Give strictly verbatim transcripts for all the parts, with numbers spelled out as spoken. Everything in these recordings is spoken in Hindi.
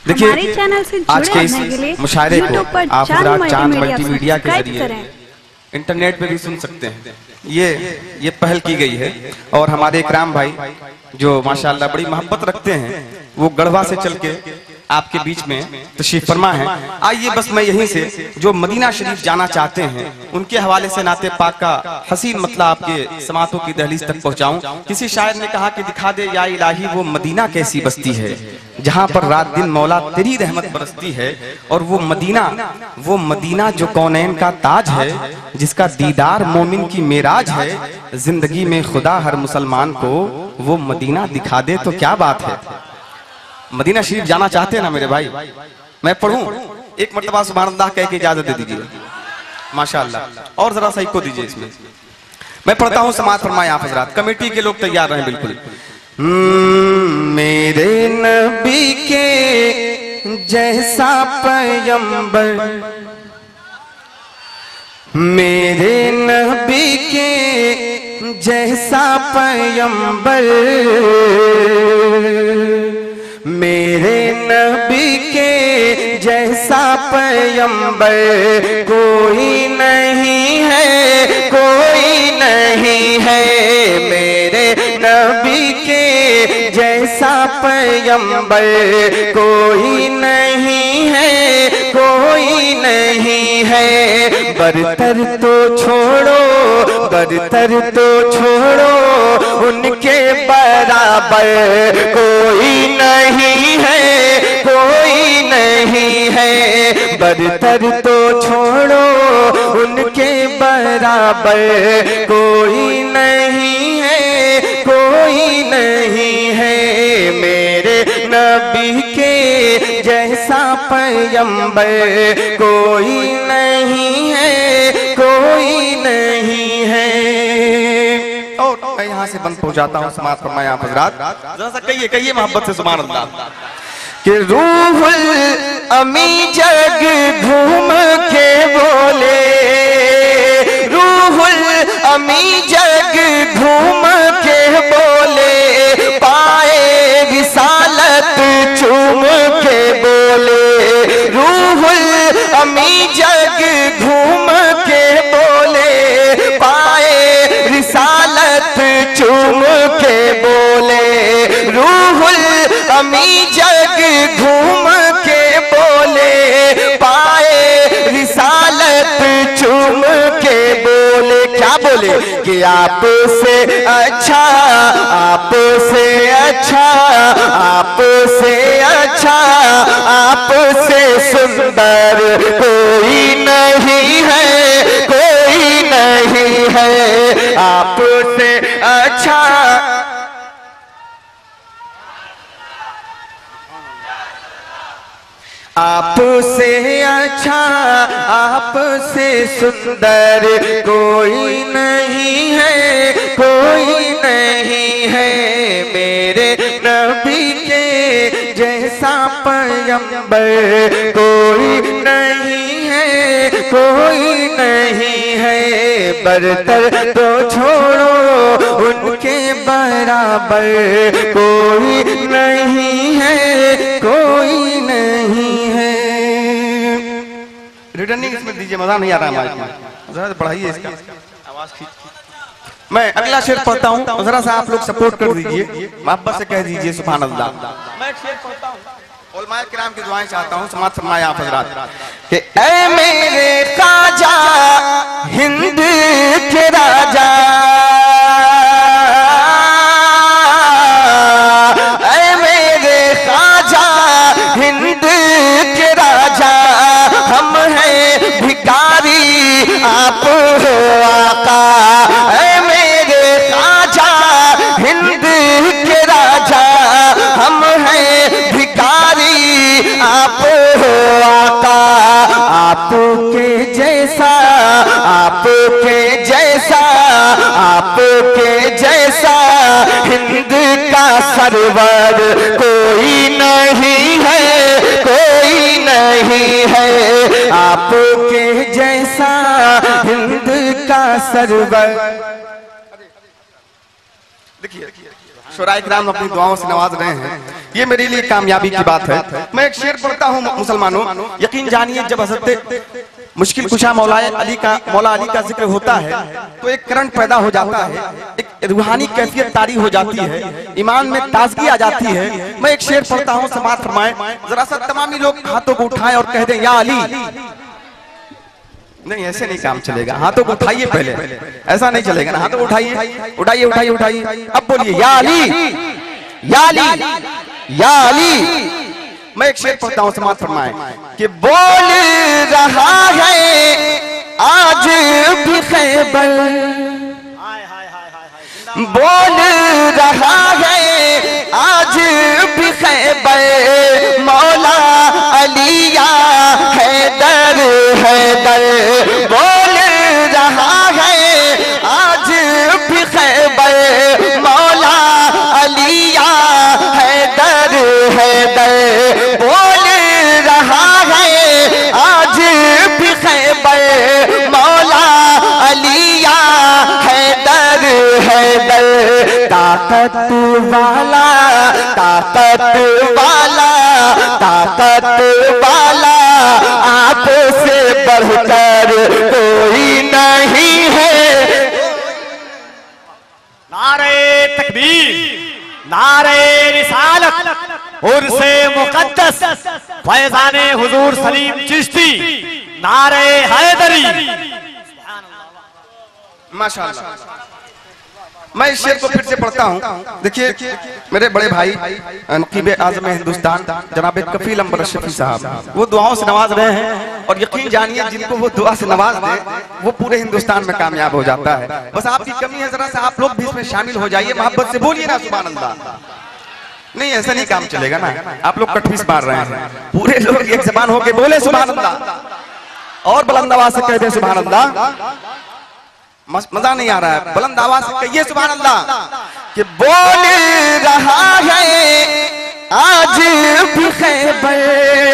देखिए चैनल से आज के इस मुशायरे को आप हज़रात चांद मल्टीमीडिया के जरिए इंटरनेट पे भी सुन सकते हैं। ये ये पहल की गई है और हमारे इकराम भाई जो माशाअल्लाह बड़ी मोहब्बत रखते हैं वो गढ़वा से चल के आपके बीच में तशरीफ फरमा है। आइए बस मैं यहीं से जो मदीना शरीफ जाना चाहते हैं उनके हवाले से नाते पाक का हसीन मतलब आपके समातों की दहलीज तक पहुंचाऊं। किसी शायर ने कहा कि दिखा दे या इलाही वो मदीना कैसी बस्ती है जहां पर रात दिन मौला तेरी रहमत बरसती है। और वो मदीना वो मदीना जो कौनैन का ताज है जिसका दीदार मोमिन की मेराज है। जिंदगी में खुदा हर मुसलमान को वो मदीना दिखा दे तो क्या बात है। मदीना शरीफ जाना चाहते हैं ना मेरे भाई, मैं पढ़ूं एक मर्तबा सुभान अल्लाह कह के इजाजत दे दीजिए माशाअल्लाह। और जरा सा इको दीजिए इसमें, मैं पढ़ता हूं समाअत फरमाएं आप हज़रात। कमेटी के लोग तैयार रहें बिल्कुल। मेरे नबी के जैसा पैगंबर, मेरे नबी के जैसा पैगंबर, मेरे नबी के जैसा पैगंबर कोई नहीं है, कोई नहीं है। मेरे नबी के जैसा पैगंबर कोई नहीं है, कोई नहीं है। बरतर तो छोड़ो, बरतर तो छोड़ो, उनके बराबर कोई नहीं है, कोई नहीं है। बरतर तो छोड़ो, उनके बराबर कोई नहीं है, कोई नहीं है। मेरे नबी के जैसा पैगंबर कोई नहीं है, कोई नहीं है। और मैं यहाँ से बंद पहुँचाता हूँ समाअत फरमाएं आप हज़रात। जरा सा कहिए कहिए मोहब्बत से सुभान अल्लाह कि रूहुल अमी जग घूम के बोले, रूहुल अमी जग घूम के बोले, पाए विसालत चूम के बोले। रूहुल अमी जग घूम के बोले, पाए रिसालत चूम के बोले। रूहुल अमी जग घूम के बोले, पाए रिसालत चूम के बोले। क्या बोले कि आपसे अच्छा, आपसे अच्छा, आपसे अच्छा, आपसे सुंदर कोई नहीं है, कोई नहीं है। आपसे अच्छा, आपसे अच्छा, आपसे सुंदर कोई नहीं है, कोई नहीं है। मेरे नबी के जैसा पैगंबर कोई नहीं है, कोई नहीं है। बरतर तो छोड़ो, उनके बराबर कोई नहीं है, कोई नहीं है। रिटर्निंग इसमें दीजिए, मजा नहीं आ रहा माइक में, जरा बढ़ाइए इसका आवाज खींच। मैं अगला शेर पढ़ता हूँ, जरा सा आप लोग सपोर्ट कर दीजिए, मोहब्बत से कह दीजिए सुभान अल्लाह। मैं एक शेर पढ़ता हूँ, उलमाए किराम की दुआएं चाहता हूँ, समाअत फरमाएं आप हज़रात कि ऐ मेरे ख्वाजा हिंद के राजा, ऐ मेरे ख्वाजा हिंद के राजा, हम हैं भिखारी आप हो आका। ऐ मेरे ख्वाजा हिंद के राजा, हम हैं भिखारी आप हो आका। आपके जैसा, आपके जैसा, आपके जैसा हिंद का सरवर कोई नहीं है, कोई नहीं है। आपके जैसा हिंद का सरवर। देखिए शुरा इकराम अपनी दुआओं से नवाज रहे हैं। ये मेरे लिए कामयाबी की बात है। मैं एक शेर पढ़ता हूँ मुसलमानों, यकीन जानिए जब हज़रत मुश्किल कुशा मौला अली का मौला अली का जिक्र होता है तो एक करंट पैदा हो जाता है, एक रूहानी कैफियत तारी हो जाती है, ईमान में ताजगी आ जाती है। मैं एक शेर पढ़ता हूँ, समाअत फरमाएं। जरा सा तमामी लोग हाथों को उठाएं और कह दें या अली। नहीं, ऐसे नहीं काम चलेगा, हाथों को उठाइए पहले, ऐसा नहीं चलेगा ना। हाथों को उठाइए उठाइए उठाइए उठाइए, अब बोलिए या अली या अली या अली। मैं एक शेर पढ़ता हूँ, समाअत फरमाएं कि बोल रहा है आज भी खैबर, बोल रहा है आज भी खैबर, मौला अलिया हैदर हैदर। बोल रहा है आज भी खैबर, मौला अलिया हैदर हैदर। बोल रहा है आज भी खैबर, मौला अलिया हैदर हैदर। ताकत वाला ताकत वाला ताकत वाला आपसे बढ़कर कोई नहीं है। नारे तकबीर, नारे रिसालत, उर्से मुकद्दस, फैज़ाने हुजूर सलीम चिश्ती, नारे हैदरी। माशाअल्लाह। मैं इस शेर को फिर से पढ़ता हूँ। देखिए मेरे बड़े भाई नकीब आज़म हिंदुस्तान जनाब कफील अंबर शफी साहब, वो दुआओं से नवाज रहे हैं और यकीन जानिए जिनको वो दुआ से नवाज दे वो पूरे हिंदुस्तान में कामयाब हो जाता है। बस आपकी कमी है, जरा सा आप लोग भी इसमें शामिल हो जाइए, मोहब्बत से बोलिए ना सुभान अल्लाह। नहीं, ऐसा नहीं काम चलेगा ना, आप लोग कटफीस मार रहे हैं। पूरे लोग एक जबान होके बोले सुभान अल्लाह और बुलंद आवाज से कह दे सुभान अल्लाह। मजा नहीं आ रहा है, बुलंद आवाज से कहिए सुभान अल्लाह कि बोल रहा है आज भी खैबर,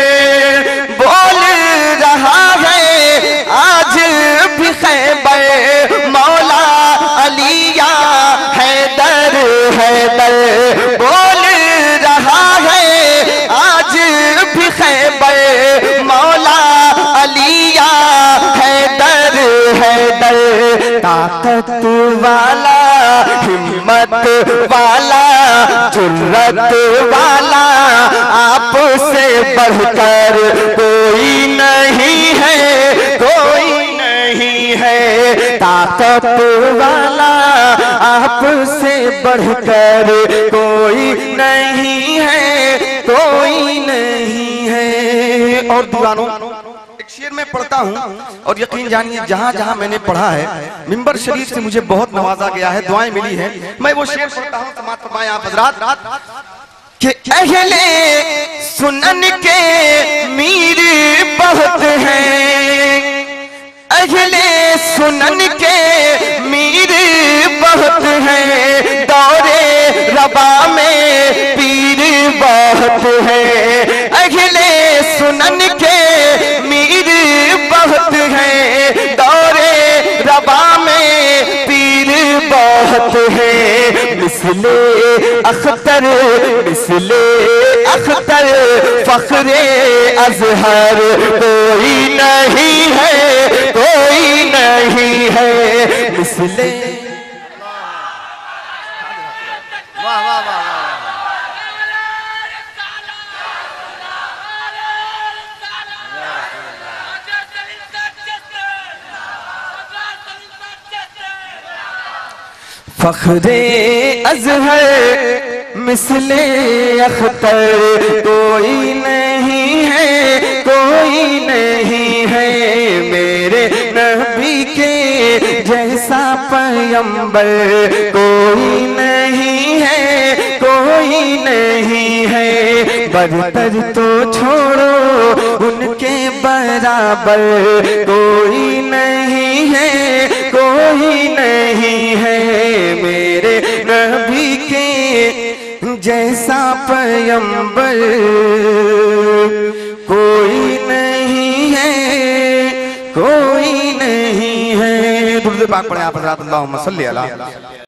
बोल रहा है आज भी खैबर, मौला अलिया हैदर हैदर। बोल रहा है आज भी खैबर, मौला अलिया हैदर हैदर। ताकत वाला हिम्मत वाला जुर्रत वाला आपसे बढ़कर कोई नहीं है, कोई नहीं है। ताकत वाला आपसे बढ़कर कोई नहीं है, कोई नहीं है। और दीवानों शेर में पढ़ता हूँ और यकीन जानिए जहाँ जहाँ मैंने पढ़ा है मिंबर शरीफ से मुझे बहुत नवाजा गया है, दुआएं मिली हैं। मैं वो शेर पढ़ता हूँ, समाअत फरमाएं आप हज़रात कि अहले सुनन के मीर बहुत हैं, अहले सुनन के मीर बहुत हैं, दौरे रबा में पीर बहुत हैं। अहले सुनन के मीर बहुत हैं, दौरे रबा में पीर बहुत हैं। मिसले अख्तर मिसले अख्तर फखरे अजहर कोई नहीं है, कोई नहीं है। मिसले वाह वाह वाह फखरे अजहर मिसले अख्तर कोई नहीं है, कोई नहीं है। मेरे नबी के जैसा पैगंबर कोई नहीं है, कोई नहीं है। बरतर तो छोड़ो उनके बराबर कोई नहीं है, कोई नहीं है। मेरे नबी के जैसा पैगंबर कोई नहीं है, कोई नहीं है। दुरूद पाक पढ़े आप हज़रात, अल्लाहुम्मा सल्ली अला